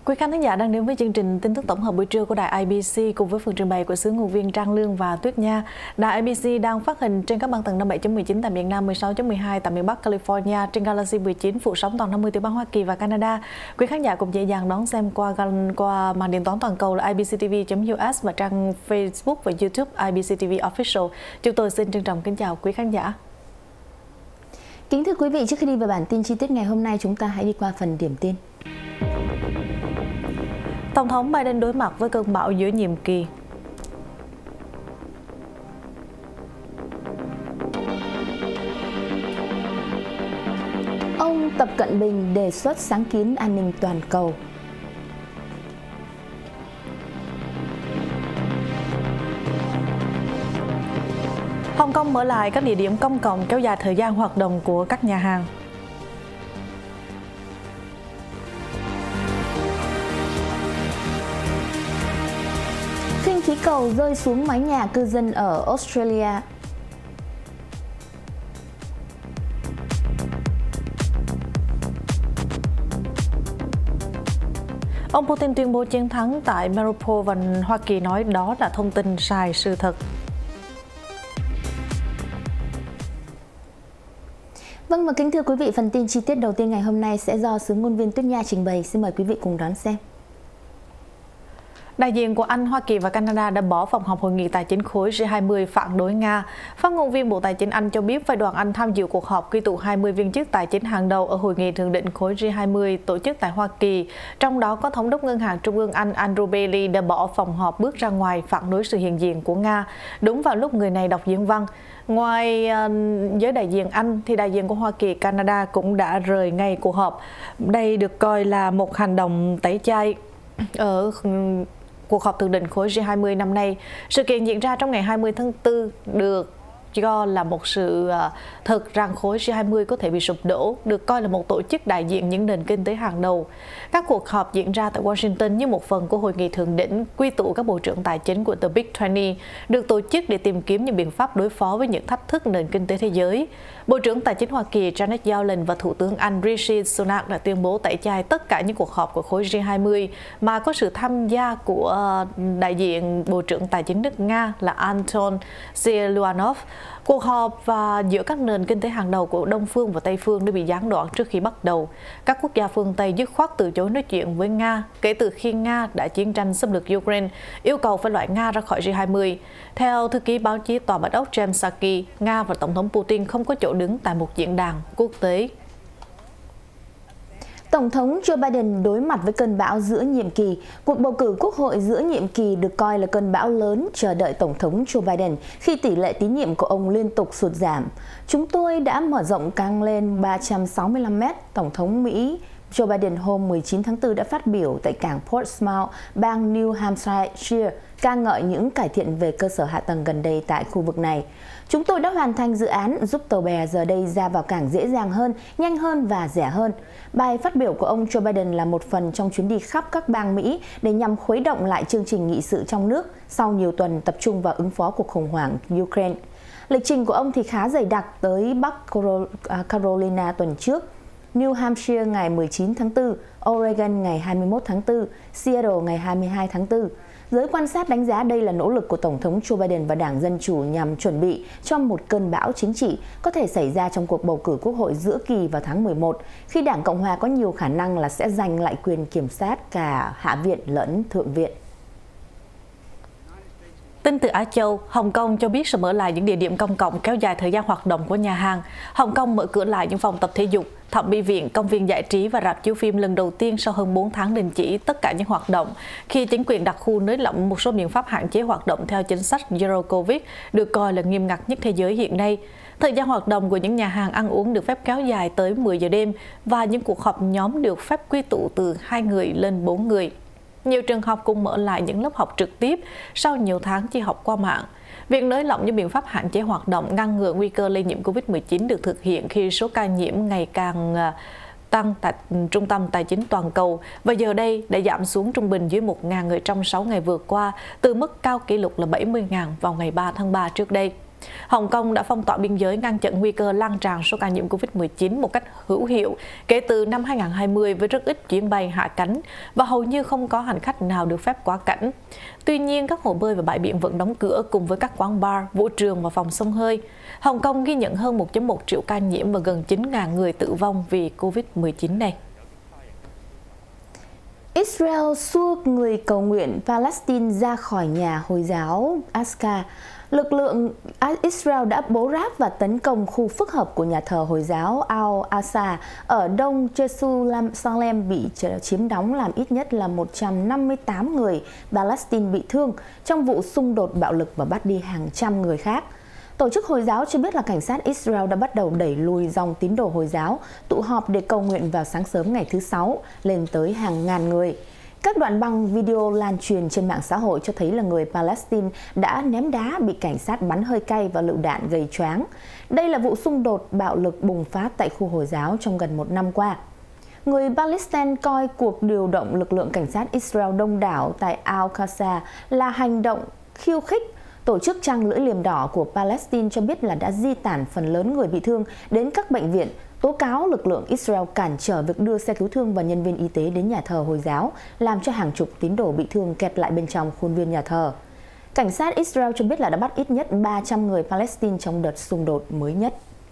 Quý khán thính giả đang đến với chương trình tin tức tổng hợp buổi trưa của đài IBC cùng với phần trình bày của xứ ngụ viên Trang Lương và Tuyết Nha. Đài IBC đang phát hình trên các băng tần 57.19 tại miền Nam, 16.12 tại miền Bắc California, trên Galaxy 19 phủ sóng toàn 50 tiểu bang Hoa Kỳ và Canada. Quý khán giả cũng dễ dàng đón xem qua màn điện toán toàn cầu là ibctv.us và trang Facebook và YouTube IBC TV Official. Chúng tôi xin trân trọng kính chào quý khán giả. Kính thưa quý vị, trước khi đi vào bản tin chi tiết ngày hôm nay, chúng ta hãy đi qua phần điểm tin. Tổng thống Biden đối mặt với cơn bão giữa nhiệm kỳ. Ông Tập Cận Bình đề xuất sáng kiến an ninh toàn cầu. Hồng Kông mở lại các địa điểm công cộng, kéo dài thời gian hoạt động của các nhà hàng. Khinh khí cầu rơi xuống mái nhà cư dân ở Australia. Ông Putin tuyên bố chiến thắng tại Mariupol và Hoa Kỳ nói đó là thông tin sai sự thật. Vâng, và kính thưa quý vị, phần tin chi tiết đầu tiên ngày hôm nay sẽ do xứ ngôn viên Tuyết Nha trình bày. Xin mời quý vị cùng đón xem. Đại diện của Anh, Hoa Kỳ và Canada đã bỏ phòng họp hội nghị tài chính khối G20 phản đối Nga. Phát ngôn viên Bộ Tài chính Anh cho biết phái đoàn Anh tham dự cuộc họp quy tụ 20 viên chức tài chính hàng đầu ở hội nghị thượng đỉnh khối G20 tổ chức tại Hoa Kỳ. Trong đó có Thống đốc Ngân hàng Trung ương Anh Andrew Bailey đã bỏ phòng họp bước ra ngoài phản đối sự hiện diện của Nga. Đúng vào lúc người này đọc diễn văn. Ngoài giới đại diện Anh, thì đại diện của Hoa Kỳ, Canada cũng đã rời ngay cuộc họp. Đây được coi là một hành động tẩy chay ở cuộc họp thượng đỉnh khối G20 năm nay. Sự kiện diễn ra trong ngày 20 tháng 4 được cho là một sự thật rằng khối G20 có thể bị sụp đổ, được coi là một tổ chức đại diện những nền kinh tế hàng đầu. Các cuộc họp diễn ra tại Washington như một phần của hội nghị thượng đỉnh quy tụ các bộ trưởng tài chính của The Big 20, được tổ chức để tìm kiếm những biện pháp đối phó với những thách thức nền kinh tế thế giới. Bộ trưởng Tài chính Hoa Kỳ Janet Yellen và Thủ tướng Anh Rishi Sunak đã tuyên bố tẩy chay tất cả những cuộc họp của khối G20 mà có sự tham gia của đại diện Bộ trưởng Tài chính nước Nga là Anton Siluanov. Cuộc họp và giữa các nền kinh tế hàng đầu của Đông Phương và Tây Phương đã bị gián đoạn trước khi bắt đầu. Các quốc gia phương Tây dứt khoát từ chối nói chuyện với Nga kể từ khi Nga đã chiến tranh xâm lược Ukraine, yêu cầu phải loại Nga ra khỏi G20. Theo thư ký báo chí Tòa Bạch Ốc James Psaki, Nga và Tổng thống Putin không có chỗ đứng tại một diễn đàn quốc tế. Tổng thống Joe Biden đối mặt với cơn bão giữa nhiệm kỳ. Cuộc bầu cử quốc hội giữa nhiệm kỳ được coi là cơn bão lớn chờ đợi Tổng thống Joe Biden khi tỷ lệ tín nhiệm của ông liên tục sụt giảm. Chúng tôi đã mở rộng càng lên 365 mét. Tổng thống Mỹ Joe Biden hôm 19 tháng 4 đã phát biểu tại cảng Portsmouth, bang New Hampshire, ca ngợi những cải thiện về cơ sở hạ tầng gần đây tại khu vực này. Chúng tôi đã hoàn thành dự án giúp tàu bè giờ đây ra vào cảng dễ dàng hơn, nhanh hơn và rẻ hơn. Bài phát biểu của ông Joe Biden là một phần trong chuyến đi khắp các bang Mỹ để nhằm khuấy động lại chương trình nghị sự trong nước sau nhiều tuần tập trung vào ứng phó cuộc khủng hoảng Ukraine. Lịch trình của ông thì khá dày đặc tới Bắc Carolina tuần trước, New Hampshire ngày 19 tháng 4, Oregon ngày 21 tháng 4, Seattle ngày 22 tháng 4. Giới quan sát đánh giá đây là nỗ lực của Tổng thống Joe Biden và Đảng Dân Chủ nhằm chuẩn bị cho một cơn bão chính trị có thể xảy ra trong cuộc bầu cử quốc hội giữa kỳ vào tháng 11, khi Đảng Cộng Hòa có nhiều khả năng là sẽ giành lại quyền kiểm soát cả Hạ viện lẫn Thượng viện. Tin từ Á Châu, Hồng Kông cho biết sẽ mở lại những địa điểm công cộng, kéo dài thời gian hoạt động của nhà hàng. Hồng Kông mở cửa lại những phòng tập thể dục, thẩm mỹ viện, công viên giải trí và rạp chiếu phim lần đầu tiên sau hơn 4 tháng đình chỉ tất cả những hoạt động, khi chính quyền đặc khu nới lỏng một số biện pháp hạn chế hoạt động theo chính sách Zero Covid, được coi là nghiêm ngặt nhất thế giới hiện nay. Thời gian hoạt động của những nhà hàng ăn uống được phép kéo dài tới 10 giờ đêm và những cuộc họp nhóm được phép quy tụ từ 2 người lên 4 người. Nhiều trường học cũng mở lại những lớp học trực tiếp sau nhiều tháng chỉ học qua mạng. Việc nới lỏng những biện pháp hạn chế hoạt động ngăn ngừa nguy cơ lây nhiễm Covid-19 được thực hiện khi số ca nhiễm ngày càng tăng tại Trung tâm Tài chính Toàn cầu và giờ đây đã giảm xuống trung bình dưới 1.000 người trong 6 ngày vừa qua, từ mức cao kỷ lục là 70.000 vào ngày 3 tháng 3 trước đây. Hồng Kông đã phong tỏa biên giới ngăn chặn nguy cơ lan tràn số ca nhiễm Covid-19 một cách hữu hiệu kể từ năm 2020 với rất ít chuyến bay hạ cánh và hầu như không có hành khách nào được phép quá cảnh. Tuy nhiên, các hồ bơi và bãi biển vẫn đóng cửa cùng với các quán bar, vũ trường và phòng xông hơi. Hồng Kông ghi nhận hơn 1,1 triệu ca nhiễm và gần 9.000 người tử vong vì Covid-19 này. Israel xua người cầu nguyện Palestine ra khỏi nhà Hồi giáo Al-Aqsa. Lực lượng Israel đã bố ráp và tấn công khu phức hợp của nhà thờ Hồi giáo Al-Aqsa ở đông Jerusalem bị chiếm đóng, làm ít nhất là 158 người Palestine bị thương trong vụ xung đột bạo lực và bắt đi hàng trăm người khác. Tổ chức Hồi giáo cho biết là cảnh sát Israel đã bắt đầu đẩy lùi dòng tín đồ Hồi giáo tụ họp để cầu nguyện vào sáng sớm ngày thứ Sáu lên tới hàng ngàn người. Các đoạn băng video lan truyền trên mạng xã hội cho thấy là người Palestine đã ném đá, bị cảnh sát bắn hơi cay và lựu đạn gây choáng. Đây là vụ xung đột bạo lực bùng phát tại khu Hồi giáo trong gần một năm qua. Người Palestine coi cuộc điều động lực lượng cảnh sát Israel đông đảo tại Al-Aqsa là hành động khiêu khích. Tổ chức Trăng Lưỡi Liềm Đỏ của Palestine cho biết là đã di tản phần lớn người bị thương đến các bệnh viện, tố cáo lực lượng Israel cản trở việc đưa xe cứu thương và nhân viên y tế đến nhà thờ Hồi giáo, làm cho hàng chục tín đồ bị thương kẹt lại bên trong khuôn viên nhà thờ. Cảnh sát Israel cho biết là đã bắt ít nhất 300 người Palestine trong đợt xung đột mới nhất.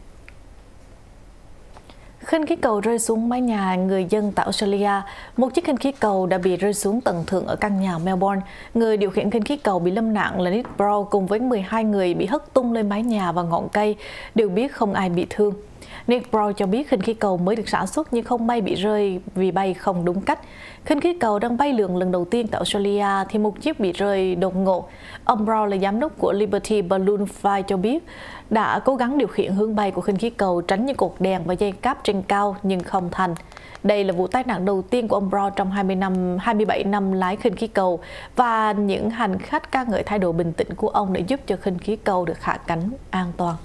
Khinh khí cầu rơi xuống mái nhà người dân tại Australia. Một chiếc khinh khí cầu đã bị rơi xuống tầng thượng ở căn nhà Melbourne. Người điều khiển khinh khí cầu bị lâm nạn là Nick Brown cùng với 12 người bị hất tung lên mái nhà và ngọn cây, đều biết không ai bị thương. Nick Brown cho biết khinh khí cầu mới được sản xuất nhưng không may bị rơi vì bay không đúng cách. Khinh khí cầu đang bay lượn lần đầu tiên tại Australia thì một chiếc bị rơi đột ngột. Ông Brown là giám đốc của Liberty Balloon Flight cho biết đã cố gắng điều khiển hướng bay của khinh khí cầu tránh những cột đèn và dây cáp trên cao nhưng không thành. Đây là vụ tai nạn đầu tiên của ông Brown trong 27 năm lái khinh khí cầu và những hành khách ca ngợi thái độ bình tĩnh của ông đã giúp cho khinh khí cầu được hạ cánh an toàn.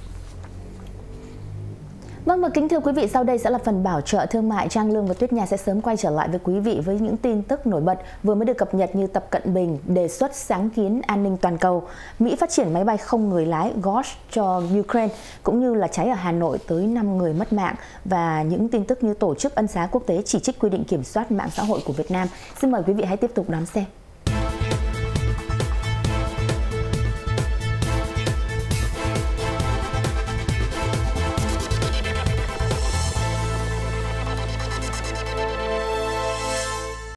Vâng, và kính thưa quý vị, sau đây sẽ là phần bảo trợ thương mại. Trang Lương và Tuyết Nhà sẽ sớm quay trở lại với quý vị với những tin tức nổi bật vừa mới được cập nhật, như Tập Cận Bình đề xuất sáng kiến an ninh toàn cầu, Mỹ phát triển máy bay không người lái Ghost cho Ukraine, cũng như là cháy ở Hà Nội tới 5 người mất mạng, và những tin tức như Tổ chức Ân xá Quốc tế chỉ trích quy định kiểm soát mạng xã hội của Việt Nam. Xin mời quý vị hãy tiếp tục đón xem.